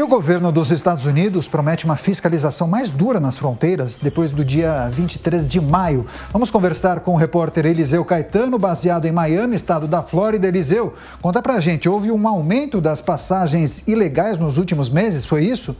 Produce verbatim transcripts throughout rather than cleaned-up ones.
E o governo dos Estados Unidos promete uma fiscalização mais dura nas fronteiras depois do dia vinte e três de maio. Vamos conversar com o repórter Eliseu Caetano, baseado em Miami, estado da Flórida. Eliseu, conta pra gente, houve um aumento das passagens ilegais nos últimos meses, foi isso?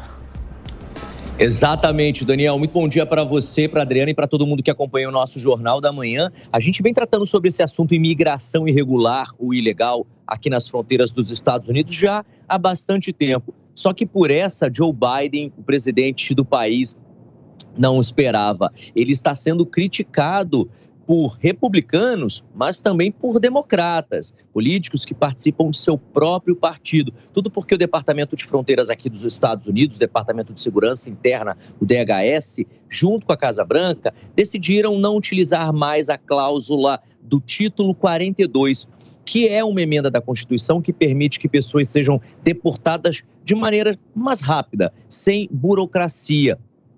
Exatamente, Daniel. Muito bom dia para você, para a Adriana e para todo mundo que acompanha o nosso Jornal da Manhã. A gente vem tratando sobre esse assunto imigração irregular ou ilegal aqui nas fronteiras dos Estados Unidos já há bastante tempo. Só que por essa, Joe Biden, o presidente do país, não esperava. Ele está sendo criticado por republicanos, mas também por democratas, políticos que participam de seu próprio partido. Tudo porque o Departamento de Fronteiras aqui dos Estados Unidos, o Departamento de Segurança Interna, o D H S, junto com a Casa Branca, decidiram não utilizar mais a cláusula do título quarenta e dois, que é uma emenda da Constituição que permite que pessoas sejam deportadas de maneira mais rápida, sem burocracia.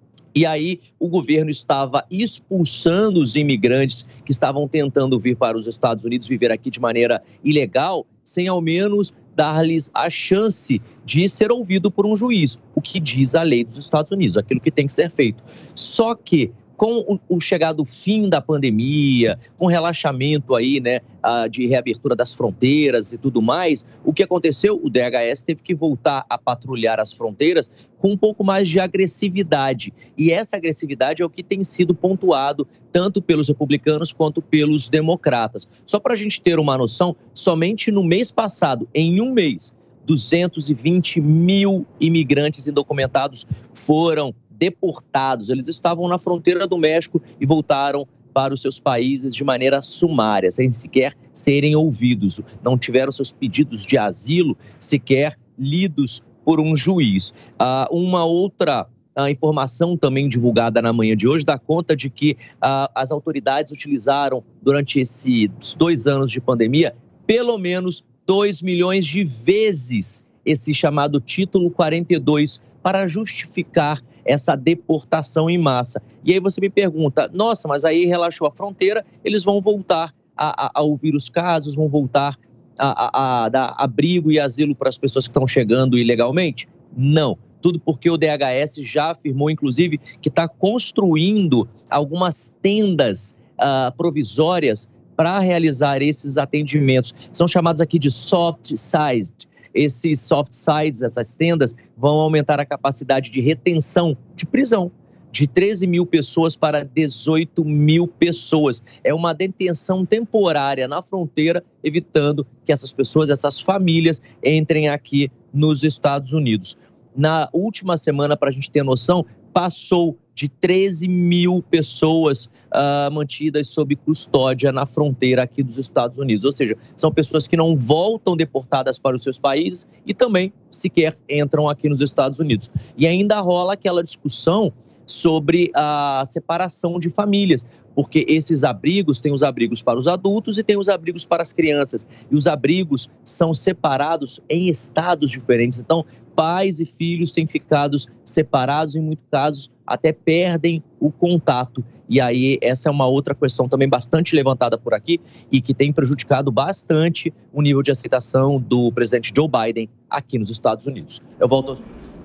E aí o governo estava expulsando os imigrantes que estavam tentando vir para os Estados Unidos, viver aqui de maneira ilegal, sem ao menos dar-lhes a chance de ser ouvido por um juiz, o que diz a lei dos Estados Unidos, aquilo que tem que ser feito. Só que com o chegado fim da pandemia, com relaxamento aí, né, de reabertura das fronteiras e tudo mais, o que aconteceu? O D H S teve que voltar a patrulhar as fronteiras com um pouco mais de agressividade. E essa agressividade é o que tem sido pontuado tanto pelos republicanos quanto pelos democratas. Só para a gente ter uma noção, somente no mês passado, em um mês, duzentos e vinte mil imigrantes indocumentados foram deportados. Eles estavam na fronteira do México e voltaram para os seus países de maneira sumária, sem sequer serem ouvidos. Não tiveram seus pedidos de asilo sequer lidos por um juiz. Ah, uma outra ah, informação também divulgada na manhã de hoje dá conta de que ah, as autoridades utilizaram, durante esses dois anos de pandemia, pelo menos dois milhões de vezes esse chamado título quarenta e dois para justificar essa deportação em massa. E aí você me pergunta, nossa, mas aí relaxou a fronteira, eles vão voltar a, a, a ouvir os casos, vão voltar a, a, a dar abrigo e asilo para as pessoas que estão chegando ilegalmente? Não. Tudo porque o D H S já afirmou, inclusive, que está construindo algumas tendas uh, provisórias para realizar esses atendimentos. São chamados aqui de soft-sized. Esses soft sides, essas tendas, vão aumentar a capacidade de retenção de prisão de treze mil pessoas para dezoito mil pessoas. É uma detenção temporária na fronteira, evitando que essas pessoas, essas famílias, entrem aqui nos Estados Unidos. Na última semana, para a gente ter noção, passou de treze mil pessoas uh, mantidas sob custódia na fronteira aqui dos Estados Unidos. Ou seja, são pessoas que não voltam deportadas para os seus países e também sequer entram aqui nos Estados Unidos. E ainda rola aquela discussão sobre a separação de famílias, porque esses abrigos, tem os abrigos para os adultos e tem os abrigos para as crianças. E os abrigos são separados em estados diferentes. Então, pais e filhos têm ficado separados, em muitos casos até perdem o contato. E aí essa é uma outra questão também bastante levantada por aqui e que tem prejudicado bastante o nível de aceitação do presidente Joe Biden aqui nos Estados Unidos. Eu volto aos...